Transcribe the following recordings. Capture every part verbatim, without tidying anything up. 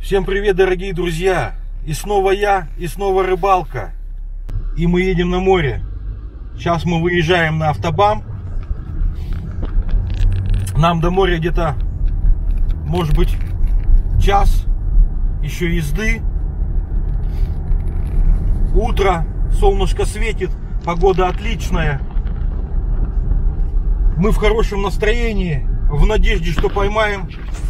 Всем привет, дорогие друзья! И снова я, и снова рыбалка. И мы едем на море. Сейчас мы выезжаем на автобан. Нам до моря где-то, может быть, час еще езды. Утро, солнышко светит, погода отличная. Мы в хорошем настроении, в надежде, что поймаем.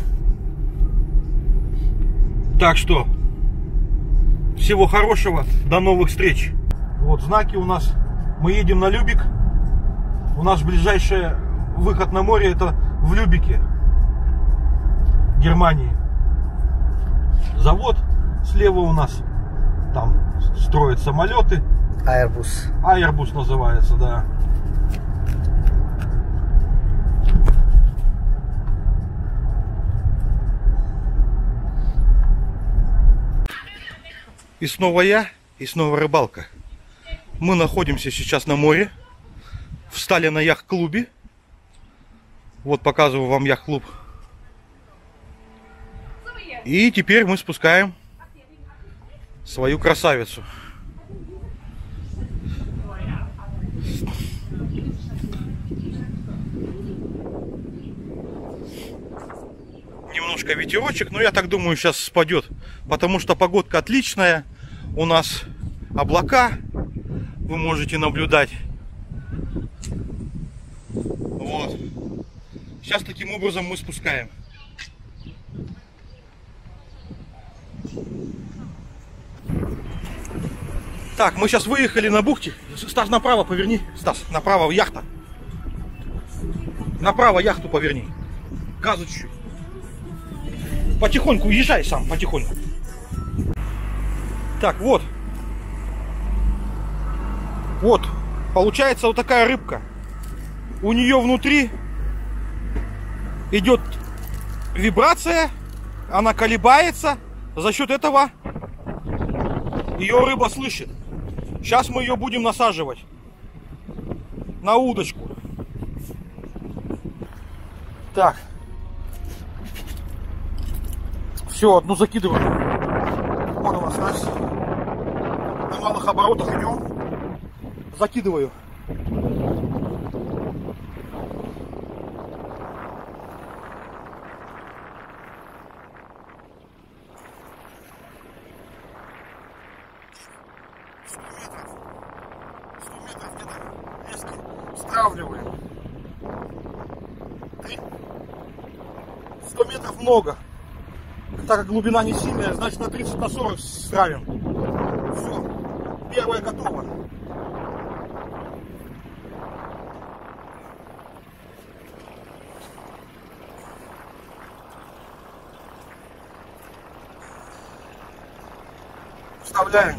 Так что, всего хорошего, до новых встреч. Вот знаки у нас. Мы едем на Любек. У нас ближайший выход на море это в Любеке, Германии. Завод слева у нас. Там строят самолеты. Airbus. Airbus называется, да. И снова я, и снова рыбалка. Мы находимся сейчас на море. Встали на яхт-клубе. Вот показываю вам яхт-клуб. И теперь мы спускаем свою красавицу. Немножко ветерочек, но я так думаю, сейчас спадет, потому что погодка отличная. У нас облака, вы можете наблюдать. Вот. Сейчас таким образом мы спускаем. Так, мы сейчас выехали на бухте. Стас, направо поверни. Стас, направо яхта. Направо яхту поверни. Газу чуть-чуть. Потихоньку уезжай сам, потихоньку. Так, вот. Вот. Получается вот такая рыбка. У нее внутри идет вибрация. Она колебается. За счет этого ее рыба слышит. Сейчас мы ее будем насаживать на удочку. Так. Все, одну закидываю. Вот у нас снасть. На малых оборотах идем. Закидываю. сто метров. сто метров где-то лески стравливаем. сто метров много. Так как глубина не сильная, значит на тридцать на сорок стравим. Все, первая готова. Вставляем.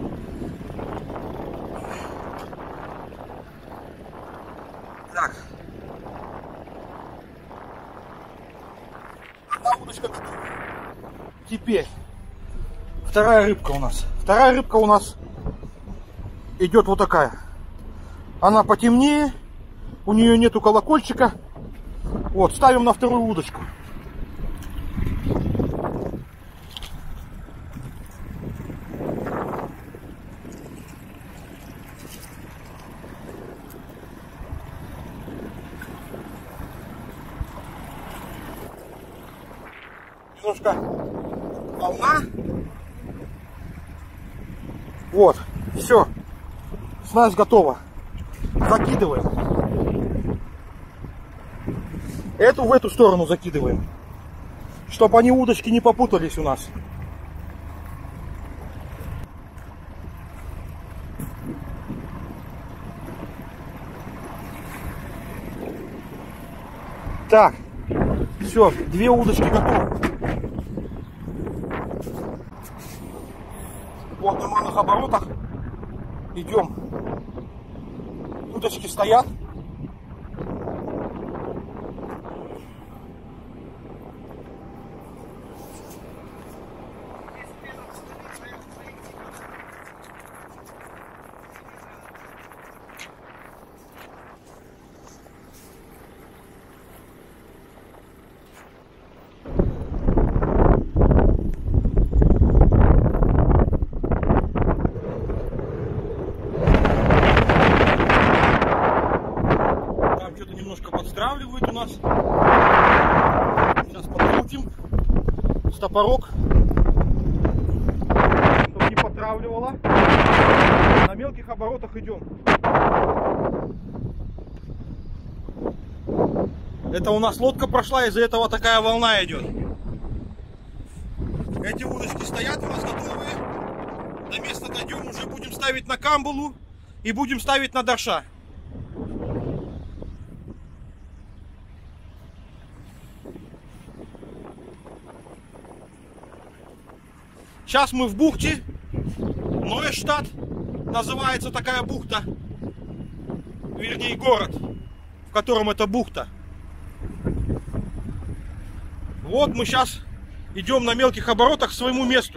Так. Одна удочка готова. Теперь вторая рыбка у нас. Вторая рыбка у нас идет вот такая. Она потемнее. У нее нету колокольчика. Вот, ставим на вторую удочку. Немножко волна. Вот, все. Снасть готова. Закидываем. Эту в эту сторону закидываем. Чтобы они удочки не попутались у нас. Так, все, две удочки готовы. Вот на малых оборотах идем. Удочки стоят. стопорок, чтобы не потравливало. На мелких оборотах идем. Это у нас лодка прошла, из-за этого такая волна идет. Эти удочки стоят у нас готовые. До места дойдем, уже будем ставить на камбулу и будем ставить на дорша. Сейчас мы в бухте. Нойштадт называется такая бухта. Вернее, город, в котором эта бухта. Вот мы сейчас идем на мелких оборотах к своему месту.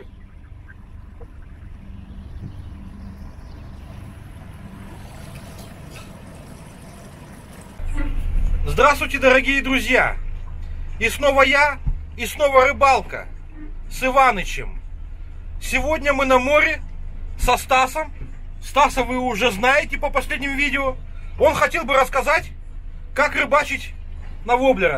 Здравствуйте, дорогие друзья! И снова я, и снова рыбалка с Иванычем. Сегодня мы на море со Стасом. Стаса вы уже знаете по последним видео. Он хотел бы рассказать, как рыбачить на воблера.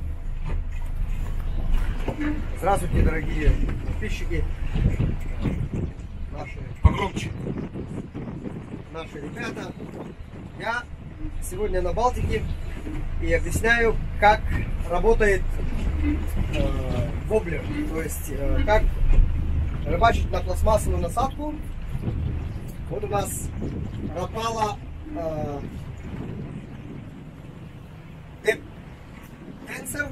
Здравствуйте, дорогие подписчики. Наши, Погромче. наши ребята. Я сегодня на Балтике и объясняю, как работает э, воблер. То есть, э, как рыбачить на пластмассовую насадку. Вот у нас Rapala э, Tensor.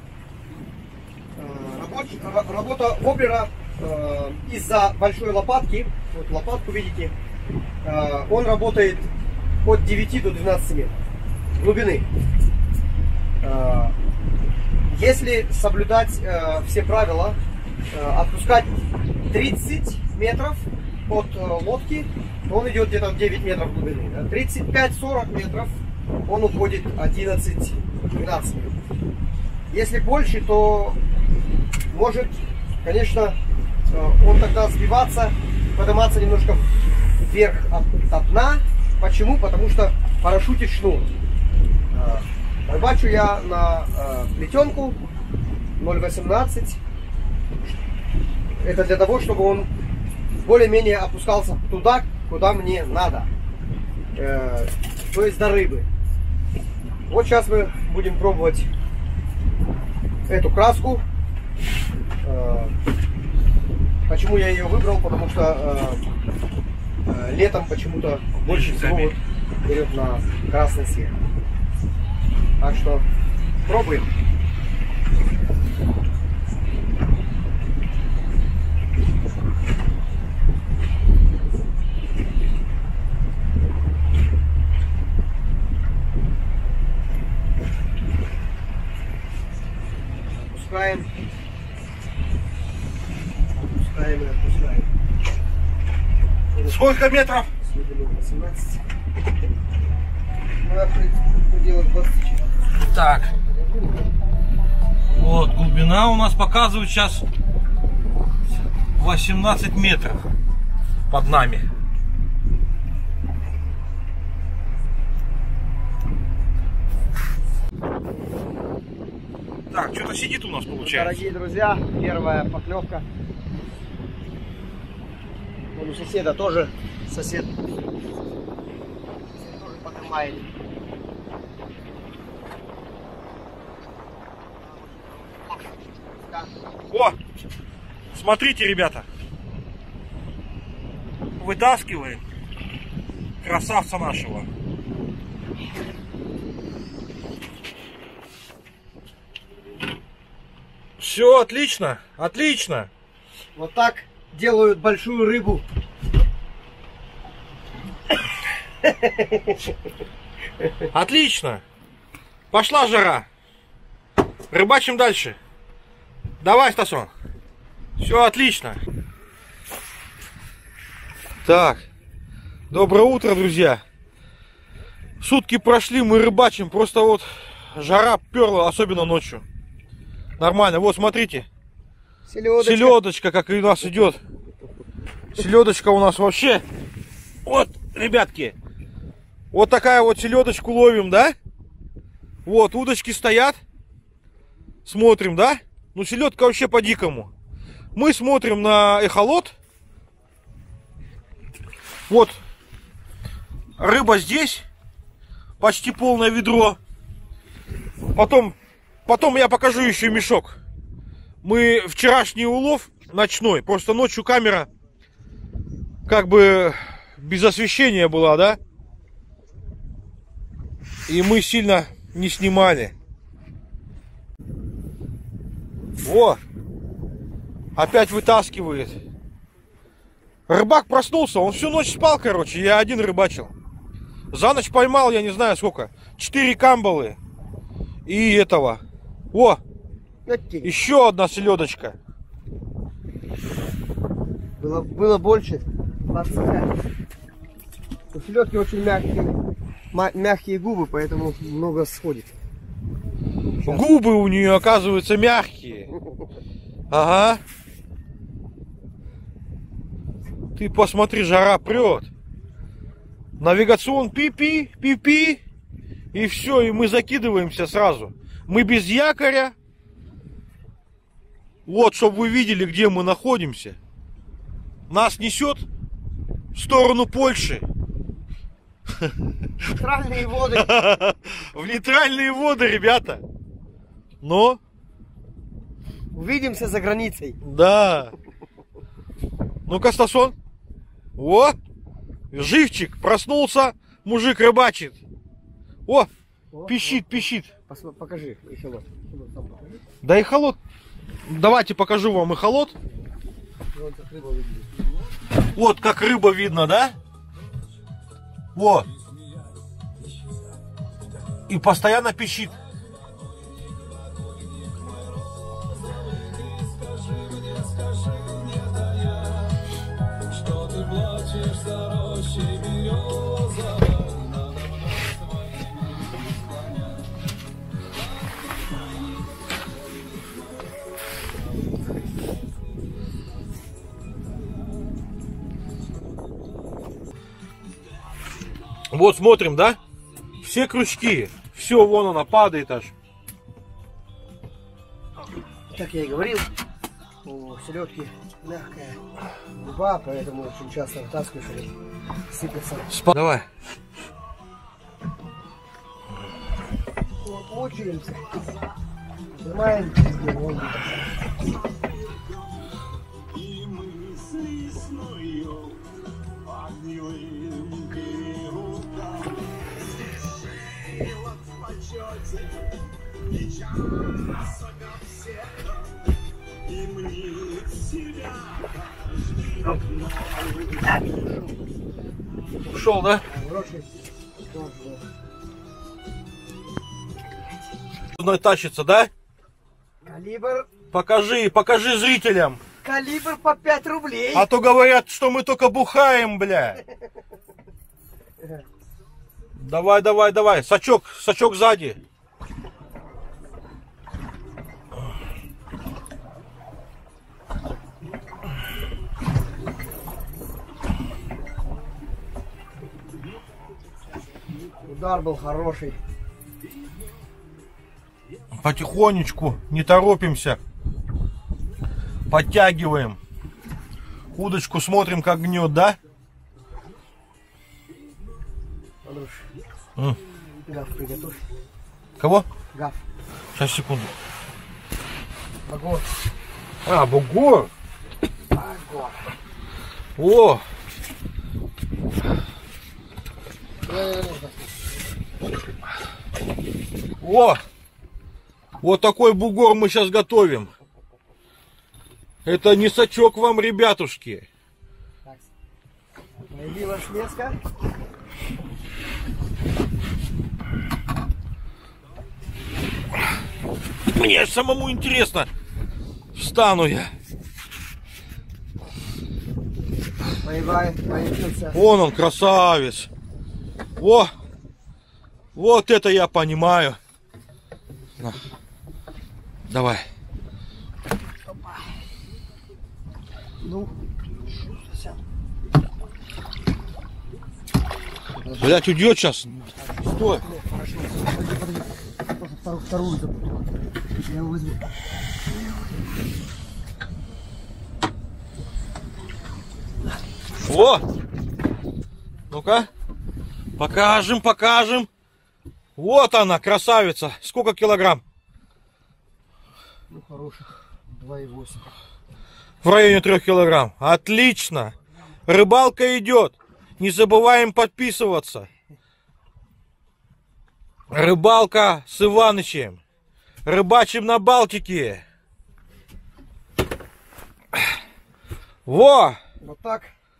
Рабоч, работа воблера э, из-за большой лопатки, вот лопатку видите, э, он работает от девяти до двенадцати метров глубины. Э, если соблюдать э, все правила, э, отпускать тридцать метров от э, лодки, то он идет где-то в девять метров глубины. Да? тридцать пять сорок метров он уходит одиннадцать-двенадцать метров. Если больше, то может, конечно, он тогда сбиваться, подниматься немножко вверх от, от дна. Почему? Потому что парашютит шнур. Рыбачу я на плетенку ноль восемнадцать. Это для того, чтобы он более-менее опускался туда, куда мне надо. То есть до рыбы. Вот сейчас мы будем пробовать эту краску. Почему я ее выбрал? Потому что э, летом почему-то больше всего вот берет на красный цвет. Так что пробуем. Опускаем. Опускаем и отпускаем. Сколько метров? восемнадцать. Ну, делать двадцать четыре. Так. Вот, глубина у нас показывает сейчас восемнадцать метров под нами. Так, что-то сидит у нас получается. Дорогие друзья, первая поклевка. Вон у соседа тоже сосед, сосед тоже поднимает. О! Смотрите, ребята. Вытаскиваем красавца нашего. Все, отлично, отлично. Вот так делают большую рыбу. Отлично. Пошла жара. Рыбачим дальше. Давай, Стасон. Все отлично. Так. Доброе утро, друзья. Сутки прошли, мы рыбачим. Просто вот жара перла, особенно ночью. Нормально. Вот, смотрите. Селедочка. Селедочка, как у нас идет. Селедочка у нас вообще. Вот, ребятки. Вот такая вот селедочку ловим, да? Вот, удочки стоят. Смотрим, да? Ну, селедка вообще по-дикому. Мы смотрим на эхолот. Вот рыба здесь. Почти полное ведро. Потом, потом я покажу еще мешок. Мы вчерашний улов ночной. Просто ночью камера как бы без освещения была, да? И мы сильно не снимали. О! Опять вытаскивает. Рыбак проснулся, он всю ночь спал, короче. Я один рыбачил. За ночь поймал, я не знаю сколько. Четыре камбалы. И этого. О! Еще одна селедочка. Было, было больше. двадцать пять. У селедки очень мягкие, мягкие губы, поэтому много сходит. Сейчас. Губы у нее, оказывается, мягкие. Ага. Ты посмотри, жара прет. Навигацион пи-пи, пи-пи. И все, и мы закидываемся сразу. Мы без якоря. Вот, чтобы вы видели, где мы находимся. Нас несет в сторону Польши. Нейтральные воды. В нейтральные воды, ребята. Но... Увидимся за границей. Да. Ну-ка, Стасон. О! Живчик. Проснулся. Мужик рыбачит. О! О пищит, о. пищит. Посмотри, покажи эхолот. Да эхолот. Давайте покажу вам эхолот. Вот как рыба видно, да? Вот. И постоянно пищит. Вот смотрим, да? Все крючки. Все, вон она падает аж. Как я и говорил, у селедки мягкая губа, поэтому очень часто вытаскиваешь и сыпется. Спа Давай. Мучаемся. Снимаем. Ушел, да? Тащится, да? Калибр. Покажи, покажи зрителям. Калибр по пять рублей. А то говорят, что мы только бухаем, бля. Давай, давай, давай. Сачок, сачок сзади. Удар был хороший. Потихонечку, не торопимся. Подтягиваем. Удочку смотрим, как гнет, да? Андрюш, М. гаф приготовь. Кого? Гаф. Сейчас, секунду. Багор. А, бугор. Багор. О! О! Вот такой бугор мы сейчас готовим. Это не сачок вам, ребятушки. Так. Появилась леска. Мне самому интересно. Встану я. Появился. Вон он, красавец. О! Вот это я понимаю. На. Давай. Ну, блять, уйдет сейчас. Стой. Хорошо. Подожди, подожди. Вторую, вторую запутал. Я его возьму. Вот. Ну-ка. Покажем, покажем. Вот она, красавица. Сколько килограмм? Ну, хороших два и восемь. В районе трех килограмм. Отлично. Рыбалка идет. Не забываем подписываться. Рыбалка с Иванычем. Рыбачим на Балтике. Во! Вот так.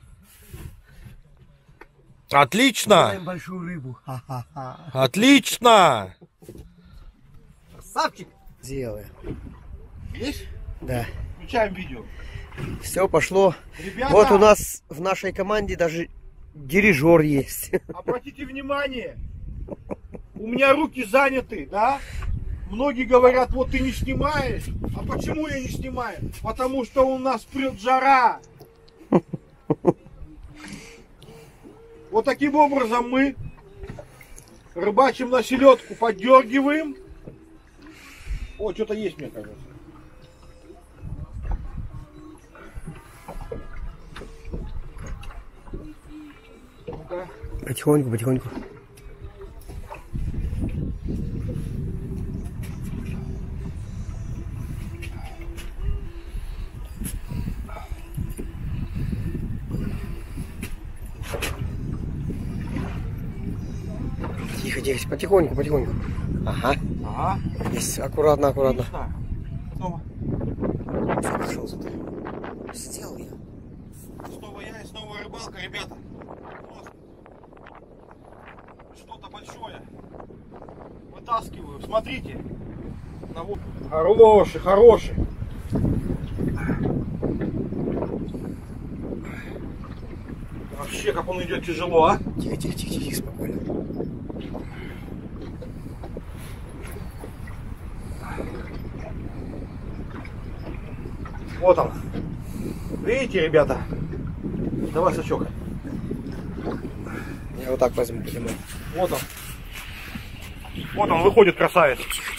Отлично. Делаем большую рыбу. Ха-ха-ха. Отлично. Красавчик. Делаем. Есть? Да. Включаем видео. Все пошло. Ребята, Вот у нас в нашей команде даже дирижер есть. обратите внимание, у меня руки заняты, да? Многие говорят, вот ты не снимаешь. А почему я не снимаю? Потому что у нас прет жара. Вот таким образом мы рыбачим на селедку, поддергиваем. О, что-то есть, мне кажется. Ну-ка. Потихоньку, потихоньку. Тихо, тихо, потихоньку, потихоньку. Ага. Ага. Есть, аккуратно, аккуратно. Снова. Пошел сюда. Сидел я. Снова я и снова рыбалка, ребята. Что-то большое. Вытаскиваю. Смотрите. Хороший, хороший. Вообще, как он идет тяжело, а? Тихо, тихо, тихо, тихо, спокойно. Вот он. Видите, ребята? Давай сачок. Я вот так возьму, понимаю. Вот он. Вот он выходит, красавец.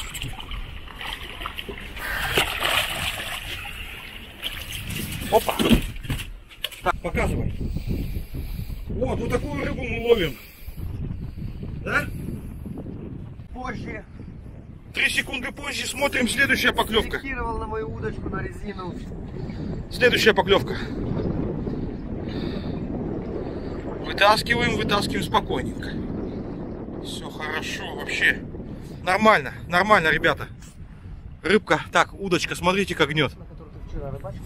Опа. Так, показывай. Вот, вот такую рыбу мы ловим. Да? Позже. Три секунды позже смотрим следующая поклевка. Фиксировал на мою удочку на резину. Следующая поклевка. Вытаскиваем, вытаскиваем спокойненько. Все хорошо, вообще. Нормально, нормально, ребята. Рыбка. Так, удочка, смотрите, как гнет. На которую ты вчера рыбачил?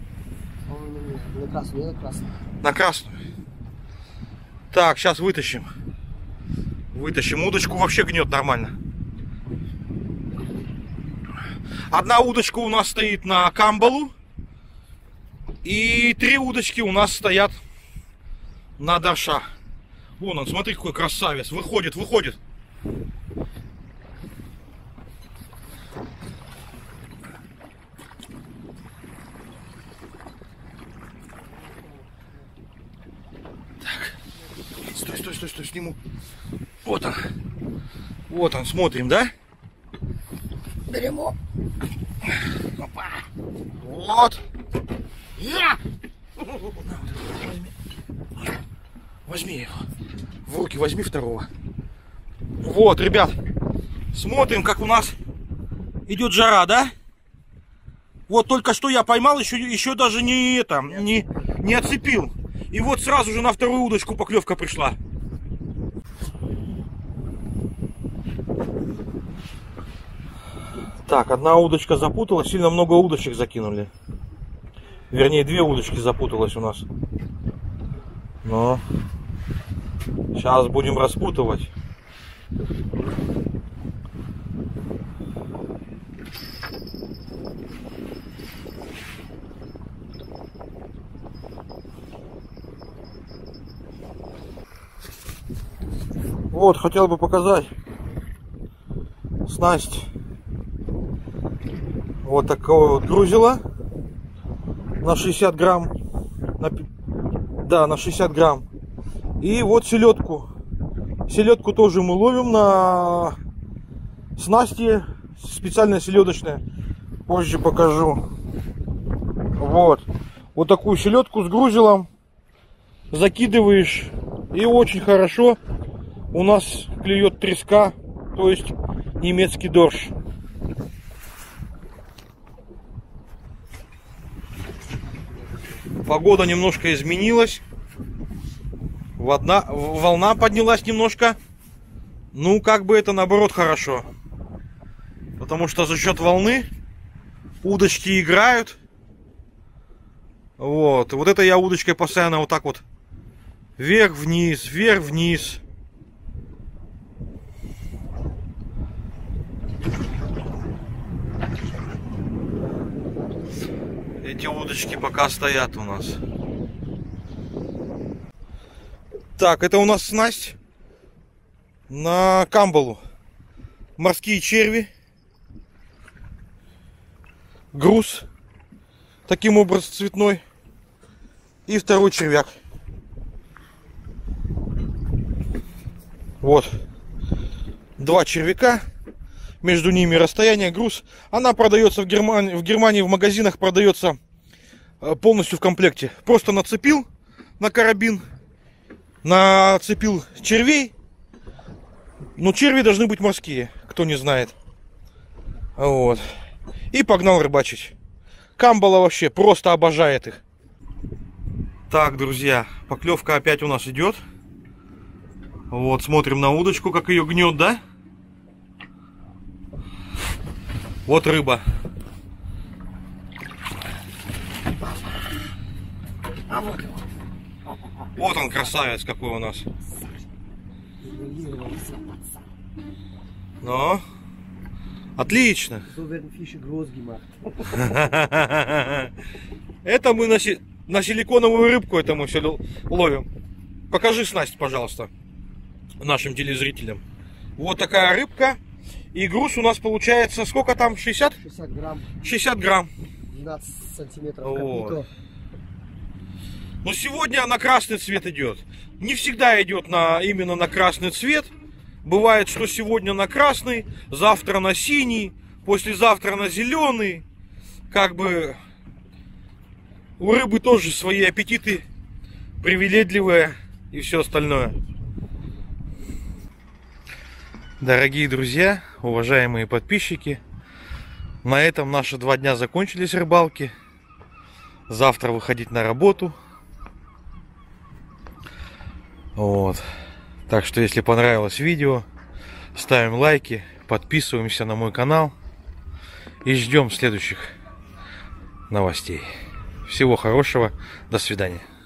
На красную, на красную. На красную. Так, сейчас вытащим. Вытащим. Удочку вообще гнет нормально. Одна удочка у нас стоит на камбалу. И три удочки у нас стоят на дорша. Вон он, смотри, какой красавец. Выходит, выходит. Так. Стой, стой, стой, стой, сниму. Вот он. Вот он, смотрим, да? Берем. Опа. Вот. Я! Возьми его. В руки возьми второго. Вот, ребят. Смотрим, как у нас идет жара, да? Вот только что я поймал, еще, еще даже не это, не, не отцепил. И вот сразу же на вторую удочку поклевка пришла. Так, одна удочка запуталась, сильно много удочек закинули. Вернее, две удочки запуталась у нас. Но сейчас будем распутывать. Вот, хотел бы показать снасть. Вот такого вот грузила на шестьдесят грамм. На, да, на шестьдесят грамм. И вот селедку. Селедку тоже мы ловим на снасти. Специальная селедочная. Позже покажу. Вот. Вот такую селедку с грузилом. закидываешь, и очень хорошо у нас клюет треска, то есть немецкий дорж. Погода немножко изменилась. Водна, волна поднялась немножко. Ну, как бы это наоборот хорошо. Потому что за счет волны удочки играют. Вот. Вот это я удочкой постоянно вот так вот вверх-вниз, вверх-вниз. Эти удочки пока стоят у нас. Так, это у нас снасть на камбалу. Морские черви. Груз. Таким образом цветной. И второй червяк. Вот. Два червяка. Между ними расстояние, груз. Она продается в Германии, в Германии в магазинах продается полностью в комплекте. Просто нацепил на карабин, нацепил червей. Но черви должны быть морские, кто не знает. Вот. И погнал рыбачить. Камбала вообще просто обожает их. Так, друзья, поклевка опять у нас идет. Вот, смотрим на удочку, как ее гнет, да? Вот рыба. Вот он, красавец какой у нас. Ну, отлично. Это мы на, си на силиконовую рыбку это мы все ловим. Покажи снасть, пожалуйста, нашим телезрителям. Вот такая рыбка. И груз у нас получается, сколько там? шестьдесят? шестьдесят грамм. шестьдесят грамм. двенадцать сантиметров. Вот. Но сегодня на красный цвет идет. Не всегда идет на, именно на красный цвет. Бывает, что сегодня на красный, завтра на синий, послезавтра на зеленый. Как бы у рыбы тоже свои аппетиты привередливые и все остальное. Дорогие друзья, уважаемые подписчики, на этом наши два дня закончились рыбалки. Завтра выходить на работу. Вот. Так что, если понравилось видео, ставим лайки, подписываемся на мой канал и ждем следующих новостей. Всего хорошего, до свидания.